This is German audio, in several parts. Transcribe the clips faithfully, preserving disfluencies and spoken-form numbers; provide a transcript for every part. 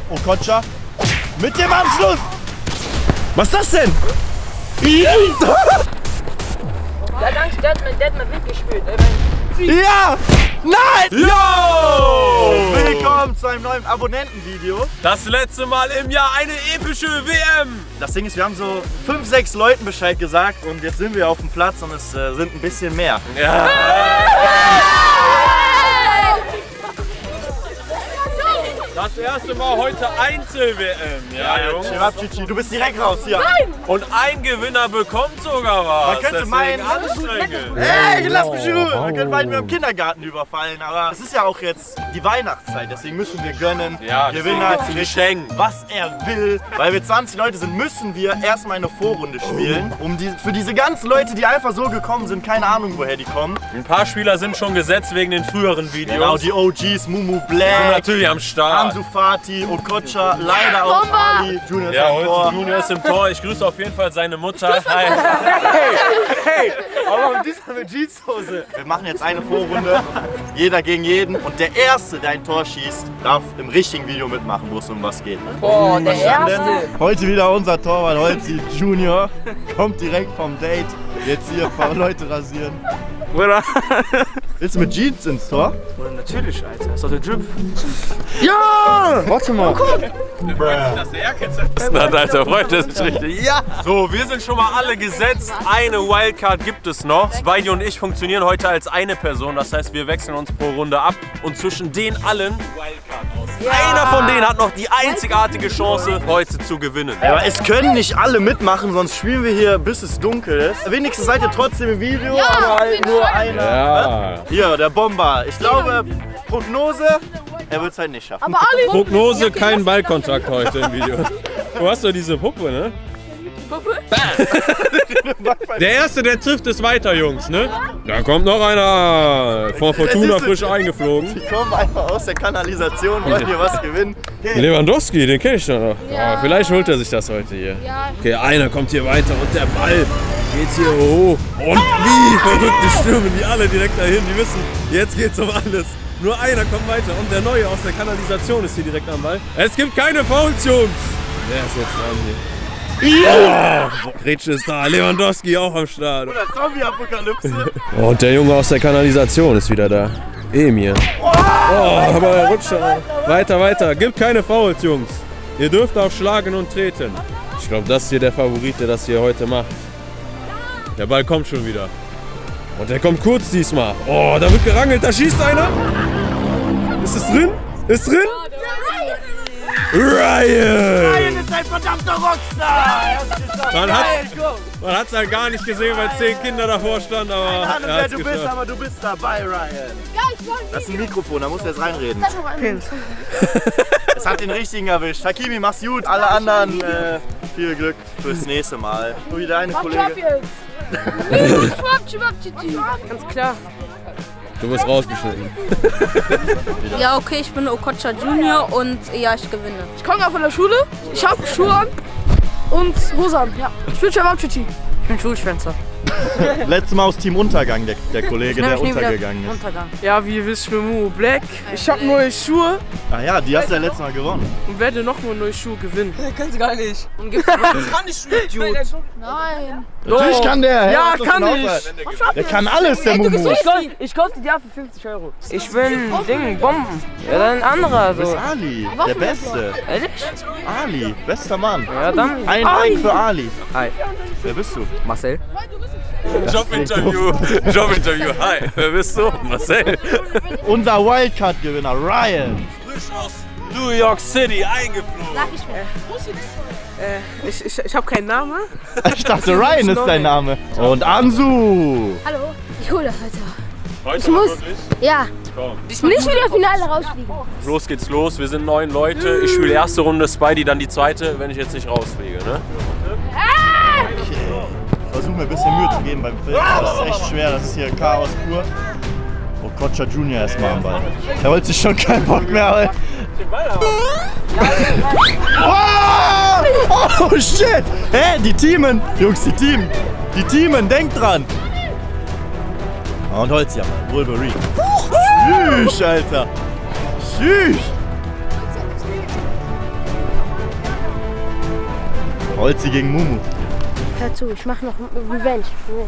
Okocha mit dem Anschluss. Was ist das denn? Der hat Angst, der hat mir, der hat mir Wind gespielt. Ja! Nein! Yo! Willkommen zu einem neuen Abonnentenvideo. Das letzte Mal im Jahr eine epische W M. Das Ding ist, wir haben so fünf, sechs Leuten Bescheid gesagt und jetzt sind wir auf dem Platz und es äh, sind ein bisschen mehr. Ja. Das erste Mal heute Einzel-W M. Ja, Jungs. Chewabchichi, du bist direkt raus hier. Nein! Und ein Gewinner bekommt sogar was. Man könnte meinen, anstrengend. Hey, lass mich in Ruhe. Man könnte meinen, wir im Kindergarten überfallen, aber es ist ja auch jetzt die Weihnachtszeit, deswegen müssen wir gönnen. Ja, Gewinner kriegt kriegt, was er will. Weil wir zwanzig Leute sind, müssen wir erstmal eine Vorrunde spielen. Um die, für diese ganzen Leute, die einfach so gekommen sind, keine Ahnung, woher die kommen. Ein paar Spieler sind schon gesetzt wegen den früheren Videos. Genau, die O Gs, Mumu sind Black, natürlich am Start. Ansu Fati, Okocha, leider auch Ali, Junior Ja, ist im Tor. Junior ist im Tor. Ich grüße auf jeden Fall seine Mutter. Hi. Hey, aber warum diesmal mit Jeanshose? Wir machen jetzt eine Vorrunde, jeder gegen jeden. Und der Erste, der ein Tor schießt, darf im richtigen Video mitmachen, wo es um was geht. Boah, der Erste. Heute wieder unser Torwart, Holzi Junior. Kommt direkt vom Date. Jetzt hier ein paar Leute rasieren. Oder? Willst du mit Jeans ins Tor? Oder natürlich, Alter. Ist doch der Drip. Ja! Warte mal. Dass der Erkenntnis hat, Alter, freut er sich richtig. Ja! So, wir sind schon mal alle gesetzt. Eine Wildcard gibt es noch. Spidey und ich funktionieren heute als eine Person. Das heißt, wir wechseln uns pro Runde ab. Und zwischen den allen Wildcard aus. Ja. Einer von denen hat noch die einzigartige Chance, heute zu gewinnen. Ja, aber es können nicht alle mitmachen, sonst spielen wir hier, bis es dunkel ist. Wenigstens seid ihr trotzdem im Video, Ja, aber halt nur einer. Ja. Hier, der Bomber. Ich glaube, Prognose, er wird es halt nicht schaffen. Aber Ali. Prognose, kein Ballkontakt heute im Video. Du hast doch diese Puppe, ne? Puppe? Der Erste, der trifft, ist weiter, Jungs, ne? Da kommt noch einer von Fortuna frisch eingeflogen. Die kommen einfach aus der Kanalisation, wollen hier was gewinnen. Hey. Lewandowski, den kenn ich doch noch. Ja. Aber vielleicht holt er sich das heute hier. Ja. Okay, einer kommt hier weiter und der Ball geht hier hoch. Und wie verrückte stürmen die alle direkt dahin. Die wissen, jetzt geht's um alles. Nur einer kommt weiter und der Neue aus der Kanalisation ist hier direkt am Ball. Es gibt keine Fouls, Jungs. Wer ist jetzt dran hier? Ja! Oh, Gretsch ist da, Lewandowski auch am Start. Oder Zombie-Apokalypse. Und der Junge aus der Kanalisation ist wieder da. Emir. Oh, aber er rutscht schon. Weiter, weiter. Gibt keine Fouls, Jungs. Ihr dürft auch schlagen und treten. Ich glaube, das ist hier der Favorit, der das hier heute macht. Der Ball kommt schon wieder. Und der kommt kurz diesmal. Oh, da wird gerangelt. Da schießt einer. Ist es drin? Ist drin? Ryan! Ryan ist ein verdammter Rockstar! Man hat man hat's halt gar nicht gesehen, weil zehn Kinder davor standen, aber Keine Ahnung, er wer hat's du geschafft. bist, aber du bist dabei, Ryan. Das ist ein Mikrofon, da musst du jetzt reinreden. Es hat den richtigen erwischt. Hakimi, mach's gut. Alle anderen, äh, viel Glück fürs nächste Mal. Du wie deine Kollege. Ganz klar. Du wirst rausgeschnitten. Ja, okay, ich bin Okocha Junior und ja, ich gewinne. Ich komme ja von der Schule. Ich habe Schuhe an und Hose an. Ja. Ich bin Chewabchichi. Ich bin Schulschwänzer. Letztes Mal aus Team Untergang, der, der Kollege, der Ich nehm untergegangen wieder ist. Untergang. Ja, wie ihr wisst, ich bin Mumu Black. Ich habe neue Schuhe Ah ja, die hast du ja letztes Mal gewonnen. und werde nochmal neue Schuhe gewinnen. Können Sie gar nicht. Und gibt's Kann ich, Idiot. Nein. Natürlich kann der. Ja, Hey, was kann ist das ich. für ein Auswahl? Der kann alles, der Mumu. Ich kauf, ich kauf die dir für fünfzig Euro. Ich bin Ding, Bomben. Ja, dann ein anderer. Du bist So. Ali, der Beste. Ehrlich? Ali, bester Mann. Ja, dann. Ein Like für Ali. Hi. Wer bist du? Marcel. Jobinterview. Jobinterview. Hi, wer bist du? Marcel. Unser Wildcard-Gewinner, Ryan. Frisch aus New York City eingeflogen. Sag ich mir. Äh, ich ich, ich habe keinen Namen. Ich dachte, Ryan ist dein Name. Und Ansu. Hallo. Ich hole das heute. Heute Ich muss. wirklich? Ja. Komm. Nicht wieder Finale rausfliegen. Los geht's los. Wir sind neun Leute. Ich spiele erste Runde, Spidey dann die zweite, wenn ich jetzt nicht rausfliege. Ne? Versuch mir ein bisschen Mühe zu geben beim Film. Das ist echt schwer, das ist hier Chaos pur. Okocha Junior erstmal am Ball. Er wollte sich schon keinen Bock mehr, aber... Oh! Oh shit! Hä, die Teamen! Jungs, die Teamen! Die Teamen, denkt dran! Und Holz ja mal, Wolverine. Tschüss, Alter! Tschüss! Holzi gegen Mumu. Hör zu, ich mach noch Revenge.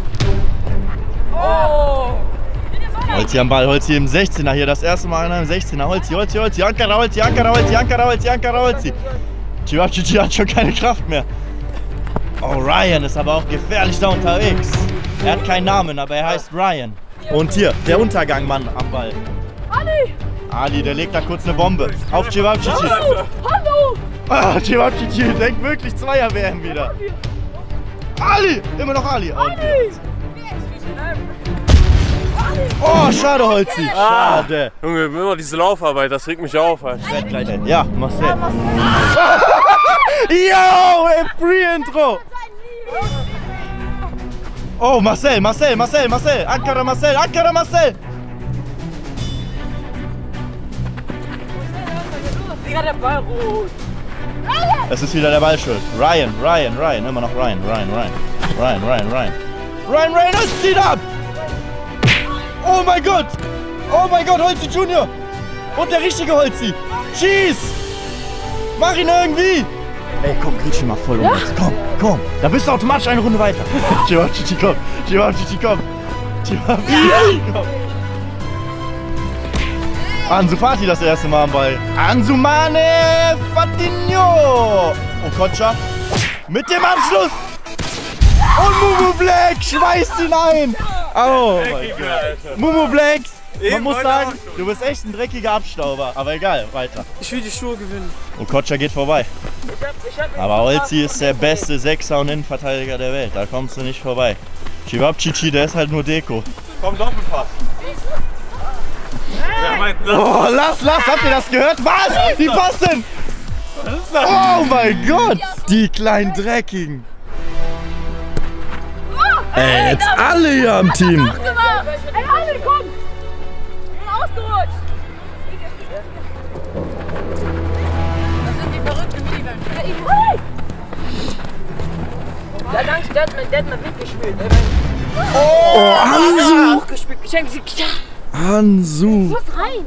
Oh! Holzi am Ball, Holzi im sechzehner hier, das erste Mal in einem sechzehner. Holzi, Holzi, Holzi, Ankara, Holzi, Ankara, Holzi, Ankara, Holzi, Ankara, Holzi. Chivapchichi hat schon keine Kraft mehr. Oh, Ryan ist aber auch gefährlich da unterwegs. Er hat keinen Namen, aber er heißt Ryan. Und hier, der Untergangmann am Ball. Ali! Ali, der legt da kurz eine Bombe. Auf Chivapchichi. Hallo! Ah, Chivapchichi denkt wirklich Zweier-W M wieder. Ali! Immer noch Ali. Und oh, schade, Holzi. Schade. Ah, Junge, immer diese Laufarbeit, das regt mich auf. Alter. Ich werd gleich. Ja, Marcel. Yo, ey, Pre-Intro. Oh, Marcel, Marcel, Marcel, Marcel. Ankara, Marcel, Ankara, Marcel. Digga, der Ball rot. Es ist wieder der Ball schuld. Ryan, Ryan, Ryan. Immer noch Ryan, Ryan, Ryan. Ryan, Ryan, Ryan. Ryan Reynolds zieht ab. Oh mein Gott! Oh mein Gott, Holzi Junior! Und der richtige Holzi! Schieß! Mach ihn irgendwie! Ey, komm, krieg ihn mal voll um uns. Komm, komm! Da bist du automatisch eine Runde weiter. Chivapchichi, komm! Chivapchichi, komm! Chivapchichi, komm! Ansu Fati das erste Mal am Ball. Ansumane Fatinho! Okocha mit dem Abschluss! Und Mumu Black schmeißt ihn ein! Oh mein Gott. Mumu Black, man muss sagen, du bist echt ein dreckiger Abstauber. Aber egal, weiter. Ich will die Schuhe gewinnen. Okocha geht vorbei. Aber Holzi ist der beste Sechser und Innenverteidiger der Welt. Da kommst du nicht vorbei. Chivapchichi, der ist halt nur Deko. Komm, Doppelpass. Oh, lass, lass, habt ihr das gehört? Was? Die passen! Oh mein Gott! Die kleinen Dreckigen. Ey, jetzt alle hier am Team. Ey, Ali, komm! Ausgerutscht! Das sind die verrückten Minibands. Der hat Angst, der hat mein Dad mal mitgespielt. Oh, Hansu! Schenken Sie. Hansu! Muss rein.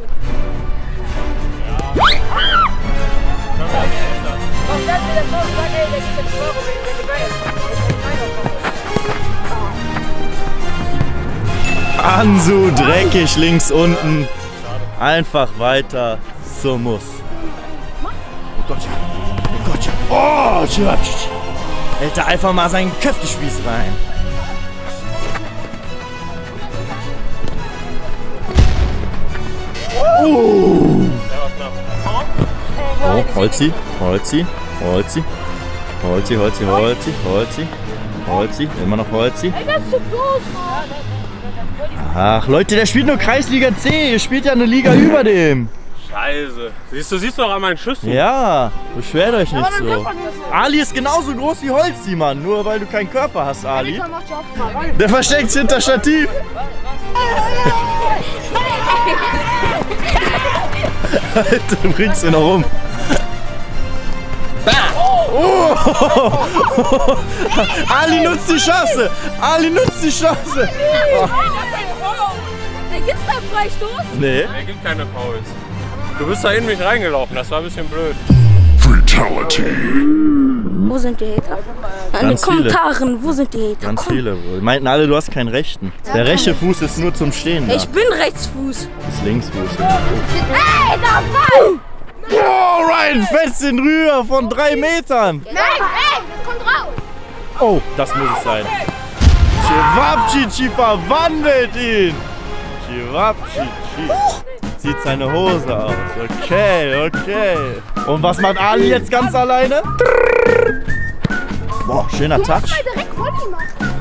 Warum sagt mir das so? Sag, ey, der gibt jetzt Euro wegen der Gebäude. Hansu, dreckig links unten. Einfach weiter zur Muss. Oh Gott, oh Gott, oh, Chivapchichi. Hält da einfach mal seinen Köftespieß rein. Oh. Oh, Holzi, Holzi, Holzi, Holzi, Holzi, Holzi, Holzi, Holzi, immer noch Holzi. Ey, das ist zu groß, Mann! Ach Leute, der spielt nur Kreisliga C, ihr spielt ja eine Liga über dem. Scheiße. Siehst du, siehst du doch an meinen Schüssen. Ja, beschwert euch nicht so. Ali ist genauso groß wie Holzi, Mann. Nur weil du keinen Körper hast, Ali. Der versteckt sich hinter Stativ. Alter, du bringst ihn noch um. Oh. Ali nutzt die Chance. Ali nutzt die Chance. Oh. Gibt's da einen Freistoß? Nee. Er gibt keine Fouls. Du bist da in mich reingelaufen, das war ein bisschen blöd. Fatality. Wo sind die Hater? In den Ganz viele. Kommentaren, wo sind die Hater? Ganz Komm. viele wohl. Meinten alle, du hast keinen rechten. Der rechte Fuß ist nur zum Stehen da. Ich bin Rechtsfuß. Das ist Linksfuß. Ey, da Ball! Oh, Ryan fetzt den rüber von drei Metern. Nein, ey, das kommt raus! Oh, das muss es sein. Chivapchichi verwandelt ihn. Chivapchichi zieht seine Hose aus. Okay, okay. Und was macht Ali jetzt ganz alleine? Boah, schöner Touch. Direkt Volley machen.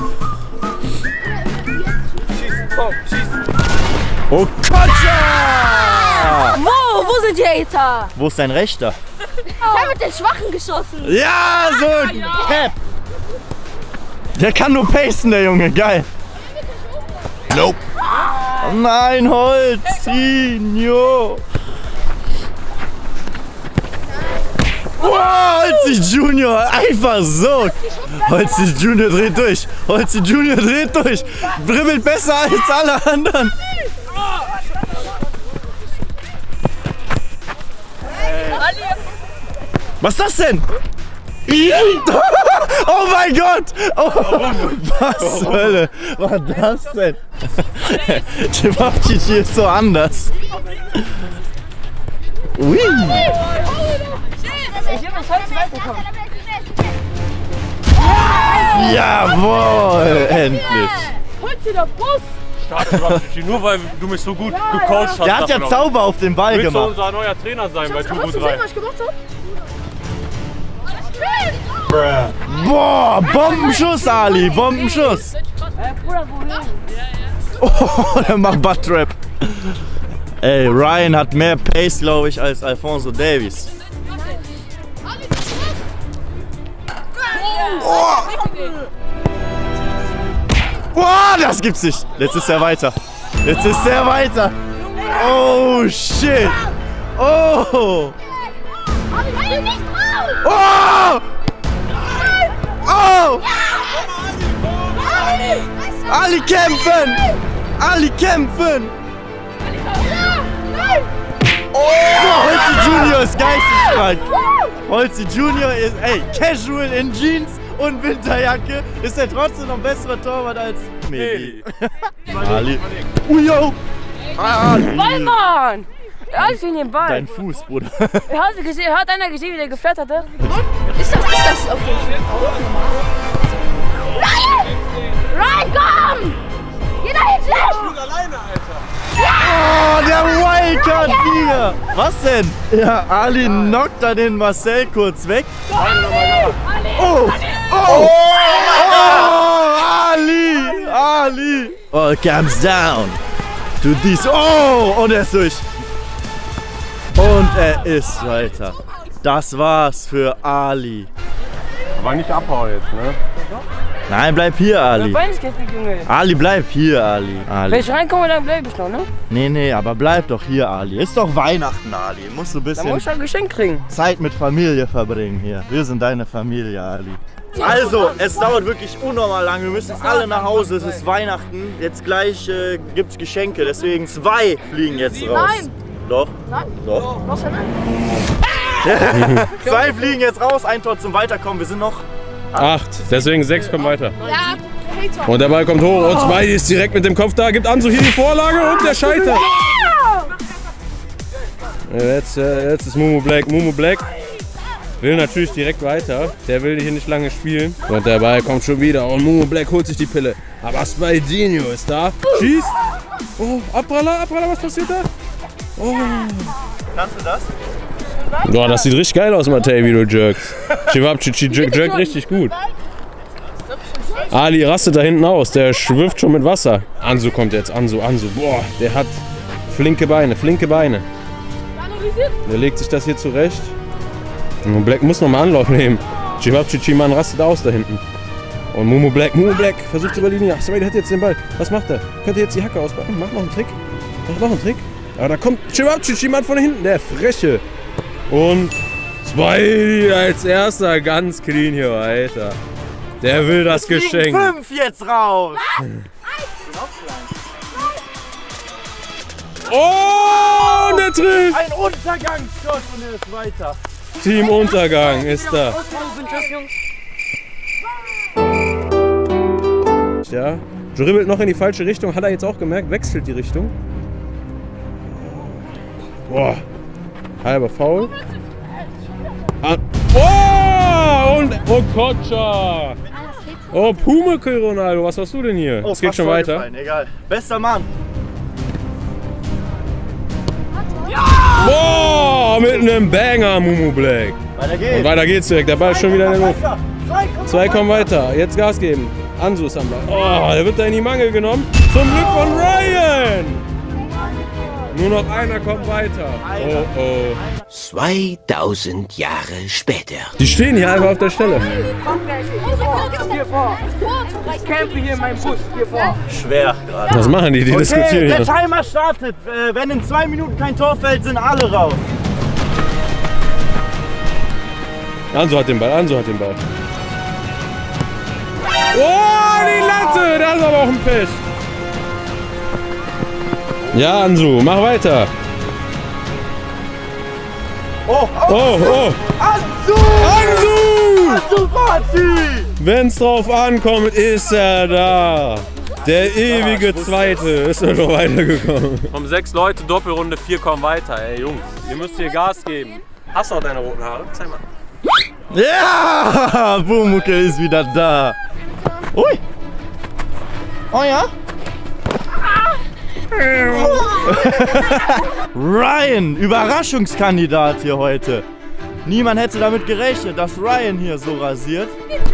Oh, Kotscha! Wo? Wo sind die Hater? Wo ist dein Rechter? Ich habe mit den Schwachen geschossen. Ja, so ein Pep. Der kann nur pasten, der Junge. Geil. Nope. Oh nein, Holzinho. Wow, Holzi Junior, einfach so. Holzi Junior dreht durch. Holzi Junior dreht durch. Dribbelt besser als alle anderen. Was ist das denn? Oh mein Gott! Oh, was zur Hölle war das denn? Cevapcici ist so anders. Ui! Jawohl! Endlich! Holt sie der Bus! Nur weil du mich so gut gecoacht hast. Der hat ja Zauber auf den Ball gemacht. gemacht. Du unser neuer Trainer sein bei Turbo drei. Was ich gemacht habe? Boah, Bombenschuss, Ali, Bombenschuss. Oh, der macht Butt-Trap. Ey, Ryan hat mehr Pace, glaube ich, als Alphonso Davies. Oh. Oh, das gibt's nicht. Jetzt ist er weiter. Jetzt ist er weiter. Oh, shit. Oh. Oh. Oh! Ali kämpfen! Ali kämpfen! Oh! Holzi Junior ist geisteskrank! Holzi Junior ist, ey, casual in Jeans und Winterjacke. Ist er trotzdem noch ein besserer Torwart als Meli? Ali. Ujo! Ali! Ballmann! Er hat ihn den Ball. Dein Fuß, Bruder. Hat, gesehen, hat einer gesehen, wie der geflattert hat? Ist das, ist das auf den Film? Ryan! Ryan, komm! Geh da hin, schlecht! Du alleine, Alter! Oh, der Wildcard-Sieger! Was denn? Ja, Ali knockt da den Marcel kurz weg. Oh! Oh! Oh! Ali! Ali! Oh, comes down to this. Oh! Und er ist durch. Und er ist weiter. Das war's für Ali. Aber nicht abhauen jetzt, ne? Nein, bleib hier, Ali. Ali, bleib hier, Ali. Ali. Wenn ich reinkomme, dann bleib ich noch, ne? Nee, nee, aber bleib doch hier, Ali. Ist doch Weihnachten, Ali. Musst du ein bisschen Dann muss ich ein Geschenk kriegen. Zeit mit Familie verbringen hier. Wir sind deine Familie, Ali. Also, es dauert wirklich unnormal lang. Wir müssen alle nach Hause. Es ist Weihnachten. Jetzt gleich äh, gibt's Geschenke. Deswegen zwei fliegen jetzt raus. Nein. Doch? Nein. Doch. Was denn? Nein? Zwei fliegen jetzt raus. Ein Tor zum Weiterkommen. Wir sind noch Acht. Deswegen sechs kommen weiter. Ja. Und der Ball kommt hoch und zwei ist direkt mit dem Kopf da. Gibt Ansu hier die Vorlage und der scheitert. Jetzt, äh, jetzt ist Mumu Black. Mumu Black will natürlich direkt weiter. Der will hier nicht lange spielen. Und der Ball kommt schon wieder und Mumu Black holt sich die Pille. Aber Spaidinho ist da. Schießt. Oh, Abralla, Abralla, was passiert da? Oh. Kannst du das? Boah, das sieht richtig geil aus, Matej, wie du jerkst. Cevapcici jerkt jerk richtig gut. Ali rastet da hinten aus, der schwirft schon mit Wasser. Ansu kommt jetzt, Ansu, Ansu. Boah, der hat flinke Beine, flinke Beine. Der legt sich das hier zurecht. Und Black muss nochmal Anlauf nehmen. Cevapcici, Mann, rastet aus da hinten. Und Mumu Black, Mumu Black versucht über die Linie. Ach, der hat jetzt den Ball. Was macht er? Könnte jetzt die Hacke auspacken? Macht noch einen Trick. Macht noch einen Trick. Aber da kommt Cevapcici, Mann, von hinten. Der Freche. Und Spidey als erster ganz clean hier weiter. Der will das Geschenk. Fünf jetzt raus. Oh, und der trifft. Ein Untergangsschuss und er ist weiter. Team Untergang ist da. Ja, dribbelt noch in die falsche Richtung. Hat er jetzt auch gemerkt. Wechselt die Richtung. Boah. Halber Foul. Ah. Oh! Und Okocha! Oh, Pumuckl, Ronaldo, was hast du denn hier? Es Oh, geht schon weiter. Gefallen. Egal. Bester Mann. Boah, mit einem Banger, Mumu Black. Weiter geht's. Und weiter geht's direkt. Der Ball ist schon wieder in der Luft. Zwei kommen, Zwei kommen weiter. Jetzt Gas geben. Ansu ist am Ball. Oh, der wird da in die Mangel genommen. Zum Glück von Ryan. Nur noch einer kommt weiter. Oh, oh. zweitausend Jahre später. Die stehen hier einfach auf der Stelle. Hier vor. Ich campe hier in meinem Bus. Hier vor. Schwer gerade. Was machen die? Die Okay, diskutieren der hier. Timer startet. Äh, wenn in zwei Minuten kein Tor fällt, sind alle raus. Ansu hat den Ball, Ansu hat den Ball. Oh, die Latte! Das ist aber auch ein Pech. Ja, Ansu, mach weiter. Oh, oh, Oh, oh. Ansu! Ansu! Ansu Fati! Wenn's drauf ankommt, ist er da. Der ewige Zweite ist er noch weitergekommen. Um sechs Leute, Doppelrunde, vier kommen weiter. Ey Jungs, ihr müsst hier Gas geben. Hast du auch deine roten Haare? Zeig mal. Ja! Pumuckl ist wieder da. Ui! Oh ja? Ryan, Überraschungskandidat hier heute. Niemand hätte damit gerechnet, dass Ryan hier so rasiert.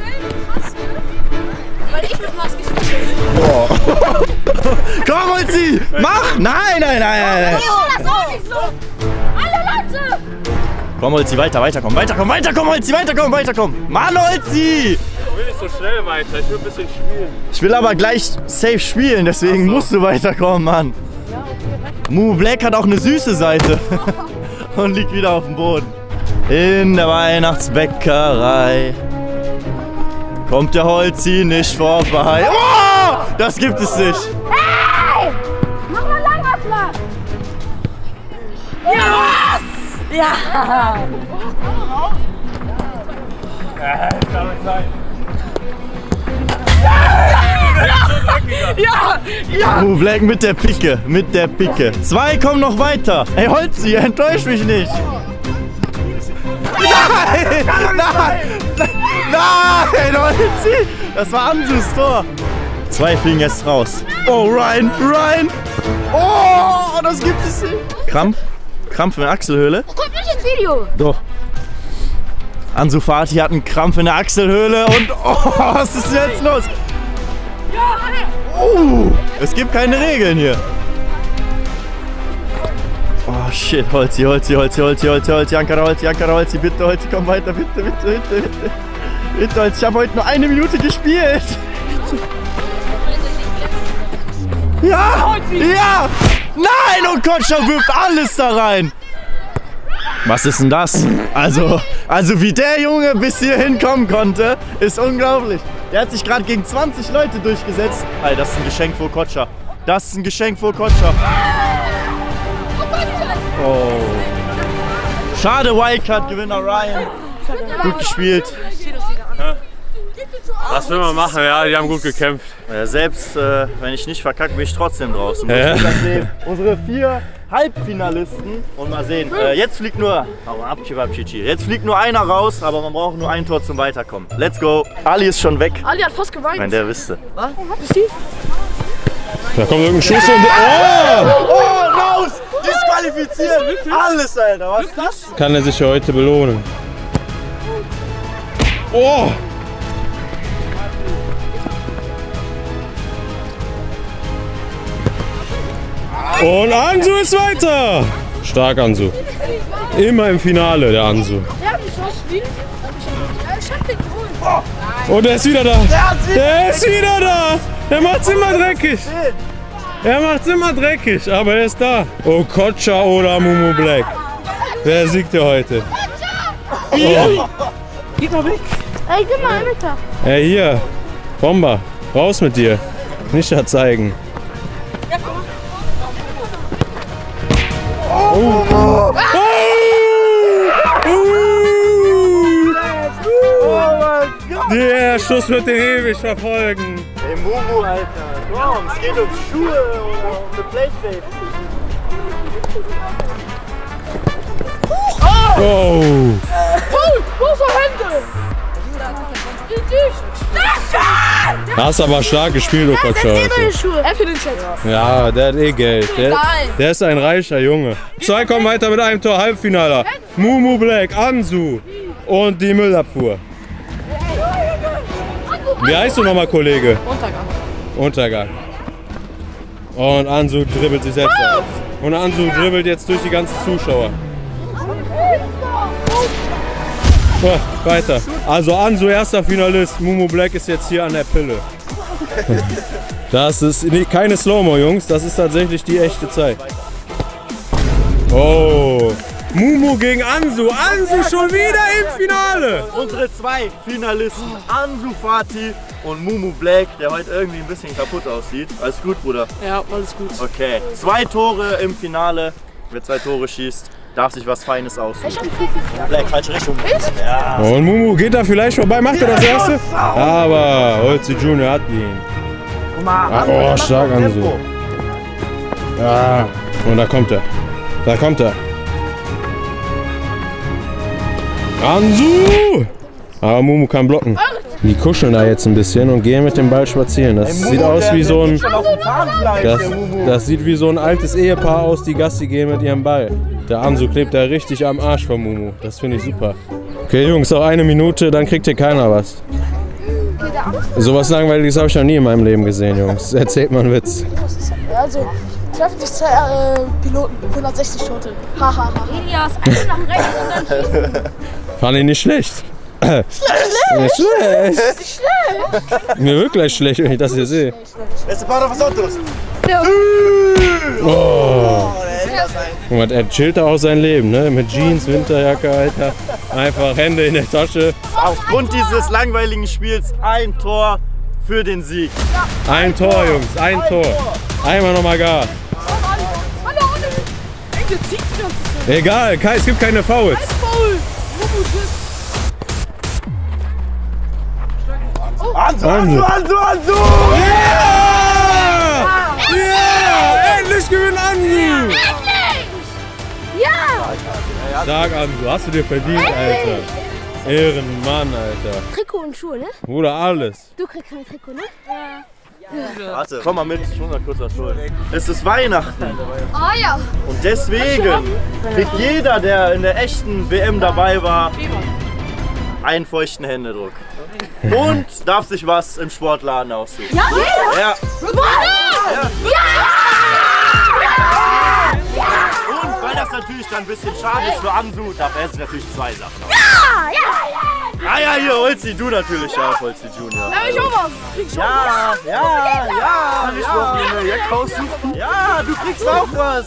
Weil ich mit Maske spiele. Oh. Komm, Holzi! Mach! Nein, nein, nein, nein! Oh, das war nicht so! Alle Leute! Komm, Holzi, weiter, weiter, komm, weiter, komm, weiter, komm, Holzi, weiter, komm, weiter, komm! Mann, Holzi! Ich will nicht so schnell weiter, ich will ein bisschen spielen. Ich will aber gleich safe spielen, deswegen so. Musst du weiterkommen, Mann. Mumu Black hat auch eine süße Seite und liegt wieder auf dem Boden. In der Weihnachtsbäckerei kommt der Holzi nicht vorbei. Oh, das gibt es nicht. Hey! Mach mal Langwaffler! Ja! Ja! Ja! Ja! Mumu Black mit der Picke, mit der Picke. Zwei kommen noch weiter. Ey Holzi, enttäusch mich nicht. Nein! Nein! Nein! Holzi! Das war Ansus Tor. Zwei fliegen jetzt raus. Oh, Ryan! Ryan! Oh, das gibt es nicht. Krampf? Krampf in der Achselhöhle? Kommt nicht ins Video! Doch. Ansu Fati hat einen Krampf in der Achselhöhle und oh, was ist jetzt los? Oh, es gibt keine Regeln hier. Oh shit, Holzi, Holzi, Holzi, Holzi, Holzi, Holzi, Ankara, Holzi, Ankara, Holzi, bitte, Holzi, komm weiter, bitte, bitte, bitte, bitte. Bitte, Holzi, ich habe heute nur eine Minute gespielt. Ja, ja, nein, und Kotscher wirft alles da rein. Was ist denn das? Also, also wie der Junge bis hier hinkommen konnte, ist unglaublich. Der hat sich gerade gegen zwanzig Leute durchgesetzt. Alter, das ist ein Geschenk für Kotscher. Das ist ein Geschenk für Kotscher. Oh. Schade, Wildcard-Gewinner Ryan. Gut gespielt. Was will man machen? Ja, die haben gut gekämpft. Ja, selbst äh, wenn ich nicht verkacke, bin ich trotzdem draußen. Ja. Das sehen. Unsere vier Halbfinalisten. Und mal sehen, äh, jetzt fliegt nur, jetzt fliegt nur einer raus, aber man braucht nur ein Tor zum Weiterkommen. Let's go. Ali ist schon weg. Ali hat fast geweint. Nein, der wüsste. Was? Bist du? Da kommt irgendein Schuss und... Oh! Oh, raus! Disqualifiziert! Alles, Alter. Was ist das? Kann er sich heute belohnen. Oh! Und Ansu ist weiter! Stark, Ansu. Immer im Finale, der Ansu. Der hat mich so gespielt. Ich hab den geholt. Und er ist wieder da. Der ist wieder da. Der macht's immer dreckig. Er macht's immer dreckig, aber er ist da. Oh, Kotscher oder Mumu Black. Wer siegt hier heute? Oh. Geht mal weg. Ey, gib mal Alter. Ey, hier. Bomber. Raus mit dir. Nicht da zeigen. Oh. Oh. Oh mein Gott! Der Schuss wird den ewig verfolgen. Ey, Mumu, Alter. Komm, es geht um Schuhe oder um eine Playstation. Oh. Cool, große Hände. Hast aber stark gespielt, du Kotscher. Er für den Chat. Ja, der hat eh Geld. Der, der ist ein reicher Junge. Zwei kommen weiter mit einem Tor, Halbfinaler. Mumu Black, Ansu und die Müllabfuhr. Wie heißt du nochmal, Kollege? Untergang. Untergang. Und Ansu dribbelt sich selbst aus. Und Ansu dribbelt jetzt durch die ganzen Zuschauer. Oh, weiter. Also Ansu erster Finalist, Mumu Black ist jetzt hier an der Pille. Das ist nee, keine Slow-Mo, Jungs, das ist tatsächlich die echte Zeit. Oh, Mumu gegen Ansu, Ansu schon wieder im Finale. Unsere zwei Finalisten, Ansu Fati und Mumu Black, der heute irgendwie ein bisschen kaputt aussieht. Alles gut, Bruder? Ja, alles gut. Okay, zwei Tore im Finale. Wer zwei Tore schießt, darf sich was Feines aussuchen. Black, falsche Richtung. Ja. Und Mumu geht da vielleicht vorbei, macht er das erste? Aber Holzi Junior hat ihn. Ah, oh, stark Ansu. Ja, und da kommt er. Da kommt er. Ansu! Aber Mumu kann blocken. Die kuscheln da jetzt ein bisschen und gehen mit dem Ball spazieren. Das sieht aus wie so ein. Das, das sieht wie so ein altes Ehepaar aus, die Gassi gehen mit ihrem Ball. Der Ansu klebt da richtig am Arsch von Mumu. Das finde ich super. Okay, Jungs, noch eine Minute, dann kriegt hier keiner was. So was Langweiliges habe ich noch nie in meinem Leben gesehen, Jungs. Erzählt mal einen Witz. Also, treffen sich zwei äh, Piloten, hundertsechzig Tote. Hahaha. Elias, einfach nach rechts und dann schießen. Fand ich nicht schlecht. Schlecht? Nicht schlecht. Nicht schlecht. Mir wird gleich schlecht, wenn ich das hier sehe. Beste Part was Autos. Ja. Oh. Guck mal, er chillt da auch sein Leben, ne? Mit Jeans, Winterjacke, Alter. Einfach Hände in der Tasche. Aufgrund dieses langweiligen Spiels ein Tor für den Sieg. Ein Tor, Jungs, ein Tor. Einmal nochmal Gas. Egal, es gibt keine Fouls. Ansu, Ansu, Ansu, Ansu! Yeah! Yeah! Endlich gewinnt Ansu! Ja! Stark, Ansu, hast du dir verdient, Alter. Ehrenmann, Alter. Trikot und Schuhe, ne? Bruder, alles. Du kriegst kein Trikot, ne? Ja. Warte, komm mal mit, ich muss mal kurz was holen. Es ist Weihnachten. Ah ja. Und deswegen kriegt jeder, der in der echten W M dabei war, einen feuchten Händedruck. Und darf sich was im Sportladen aussuchen. Ja? Ja. Ja! Und weil das natürlich dann ein bisschen schade ist für Ansu, darf er sich natürlich zwei Sachen aussuchen. Ja! Ja! Ah ja, hier, Holzi, du natürlich auch, Holzi Junior. Ja, ich auch was. Ja, ja, ja, ja, ja, ja, du kriegst auch was.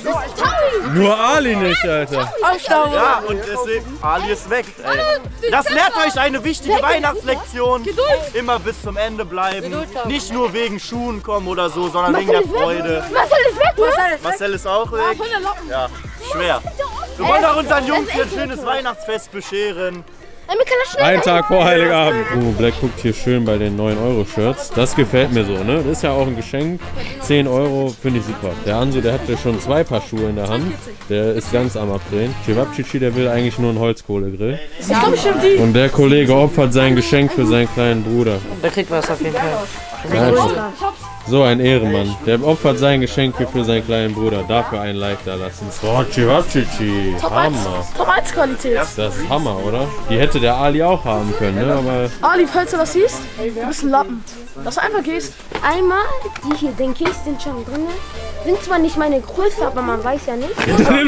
Nur Ali nicht, Alter. Ja, und deswegen, Ali ist weg. Ey. Das lehrt euch eine wichtige Weihnachtslektion. Immer bis zum Ende bleiben. Nicht nur wegen Schuhen kommen oder so, sondern wegen der Freude. Marcel ist weg, ne? Marcel ist auch weg. Ja, schwer. Wir wollen auch unseren Jungs hier ein schönes Weihnachtsfest bescheren. Ein Tag vor Heiligabend. Oh, Black guckt hier schön bei den neun Euro Shirts. Das gefällt mir so, ne? Das ist ja auch ein Geschenk. zehn Euro finde ich super. Der Ansu, der hatte schon zwei Paar Schuhe in der Hand. Der ist ganz am Abdrehen. Cevapcici, der will eigentlich nur einen Holzkohlegrill. Und der Kollege opfert sein Geschenk für seinen kleinen Bruder. Der kriegt was auf jeden Fall. Ja, so ein Ehrenmann. Der opfert sein Geschenk für seinen kleinen Bruder. Dafür ein Like da lassen. Oh, Cevapcici. Hammer. Top eins Qualität. Das ist Hammer, oder? Die hätte der Ali auch haben können, ne? Aber Ali, falls du das siehst, du bist ein Lappen. Dass du einfach gehst. Einmal, die hier, denke ich, sind schon drin. Sind zwar nicht meine Größe, aber man weiß ja nicht.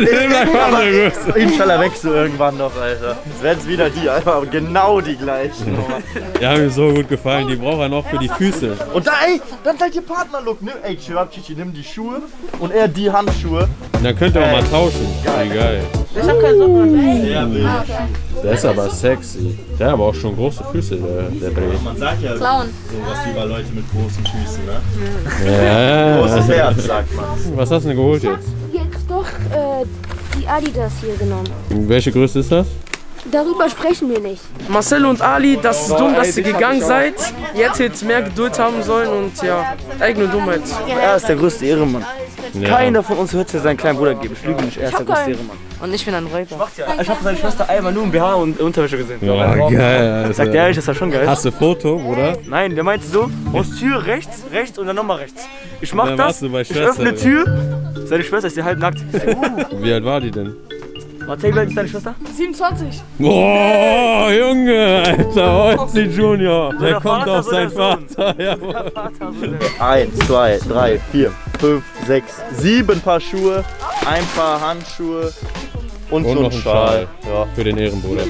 Inshallah wächst du irgendwann noch, Alter. Jetzt werden es wieder die, einfach genau die gleichen. Die haben mir so gut gefallen, die braucht er noch für die Füße. Und da, ey, dann seid ihr Partnerlook, ne? Ey, Cevapcici, nimm die Schuhe und er die Handschuhe. Dann könnt ihr auch mal tauschen. Wie geil. Ich hab keine Socken. Sehr wild. Der ist aber sexy. Der hat aber auch schon große Füße, der, der Dreh. Man sagt ja Clown. sowas über Leute mit großen Füßen, ne? Ja. Großes Herz, sagt man. Was hast du denn geholt jetzt? Jetzt doch äh, die Adidas hier genommen. Welche Größe ist das? Darüber sprechen wir nicht. Marcel und Ali, das ist dumm, dass ihr gegangen seid. Ihr hättet mehr Geduld haben sollen und ja, eigene Dummheit. Er ist der größte Ehrenmann. Ja. Keiner von uns hört seinen kleinen Bruder geben. Ich lüge nicht, er ist der größte Ehrenmann. Und ich bin ein Räuber. Ich habe seine Schwester einmal nur im B H und Unterwäsche gesehen. Ja, geil, Alter. Sagt ehrlich, das war schon geil. Hast du ein Foto, oder? Nein, der meinte so, aus Tür rechts, rechts und dann nochmal rechts. Ich mach dann das, warst du bei ich Schwester, öffne ja. Tür, seine Schwester ist hier halb nackt. Wie alt war die denn? Erzähl, wie alt ist deine Schwester? siebenundzwanzig. Oh, Junge, Alter, Holzi Junior. Der der kommt Vater, auf so seinen der Sohn. Vater. Ja. Eins, zwei, drei, vier, fünf, sechs, sieben Paar Schuhe, ein Paar Handschuhe und, Und so noch ein ein Schal. Schal. Ja. Für den Ehrenbruder. Let's go. Das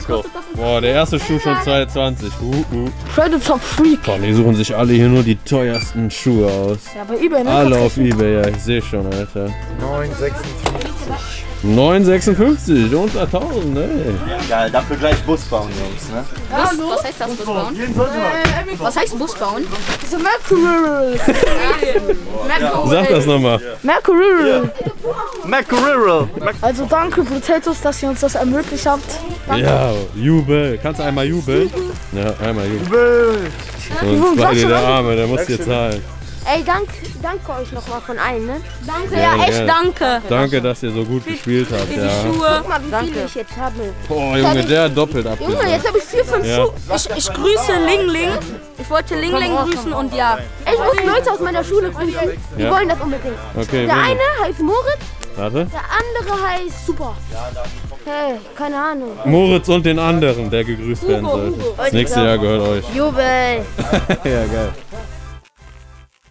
Boah, der erste Schuh schon zweiundzwanzig. Uh, uh. Predator Freak. Boah, die suchen sich alle hier nur die teuersten Schuhe aus. Ja, bei eBay, ne? Alle auf eBay, ja, ich sehe schon, Alter. neun sechsundfünfzig. neun sechsundfünfzig, unter tausend, ey. Geil, dafür gleich Bus bauen, Jungs, ne? Was, was heißt das, Bus bauen? Was heißt Bus bauen? So Mercurial. Sag das nochmal. Mercurial. Mercurial. Also danke Potatoes, dass ihr uns das ermöglicht habt. Danke. Ja, Jubel. Kannst du einmal jubeln? Ja, einmal jubeln. Und beide der Arme, der muss dir zahlen. Ey, danke, danke euch nochmal von allen, ne? Danke, ja, ja echt ja. danke. Danke, dass ihr so gut gespielt habt. Für die ja. Schuhe. Guck mal, wie danke. viele ich jetzt habe. Boah, Junge, der hat doppelt abgesagt. Junge, jetzt habe ich vier, fünf ja. Schuhe. Ich, ich grüße Ling Ling. Ich wollte Ling Ling grüßen und ja. Ich muss Leute aus meiner Schule grüßen. Die ja. wollen das unbedingt. Okay, der eine heißt Moritz. Warte. Der andere heißt Super. Hey, keine Ahnung. Moritz und den anderen, der gegrüßt werden sollte. Das nächste Jahr gehört euch. Jubel. Ja, geil.